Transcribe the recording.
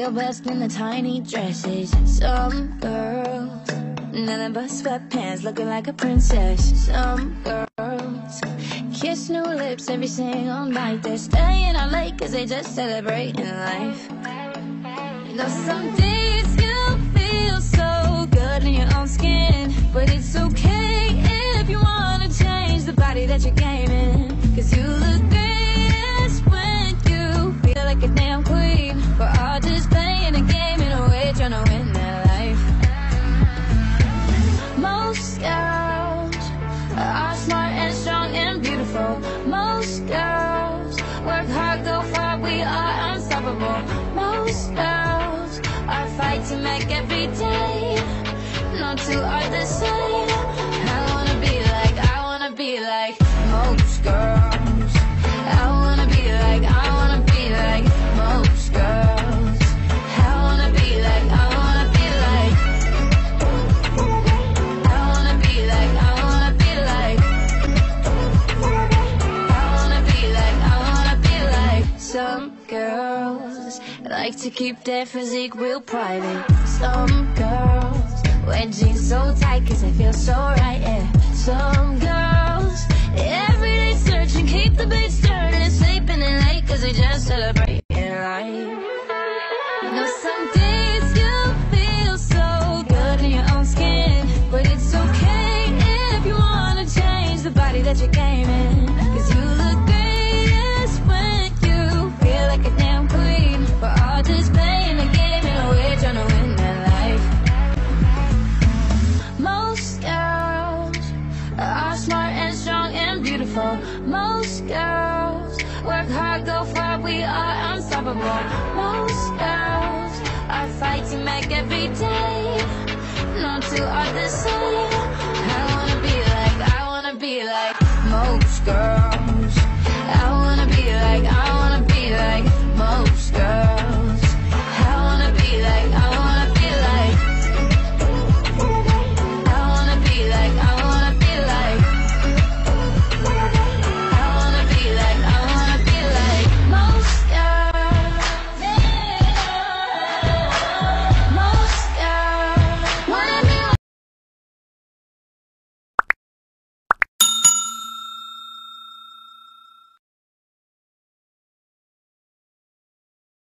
feel best in the tiny dresses. Some girls, nothing but sweatpants, looking like a princess. Some girls kiss new lips every single night. They're staying out late cause they just celebrating life. You know, some days you feel so good in your own skin, but it's okay if you wanna change the body that you're gaming. Cause you look greatest when you feel like a damn queen. We're all just playing a game in a way, trying to win their life. Most girls are smart and strong and beautiful. Most girls work hard, go far, we are unstoppable. Most girls are fighting back every day. No two are the same. I wanna be like most girls. I wanna be like most girls. I wanna be like I wanna be like some girls like to keep their physique real private. Some girls wear jeans so tight cause they feel so right, yeah. Some girls everyday searching, keep the beats turning, sleeping in late cause they just celebrate life. You know, some days you feel so good in your own skin, but it's okay if you wanna change the body that you're gaming. Cause you look greatest when you feel like a damn queen. We're all just playing a game in a way, trying to win their life. Most girls are smart and strong and beautiful. Most girls work hard, go far, we are unstoppable. Most girls are fighting back every day. No two are the same.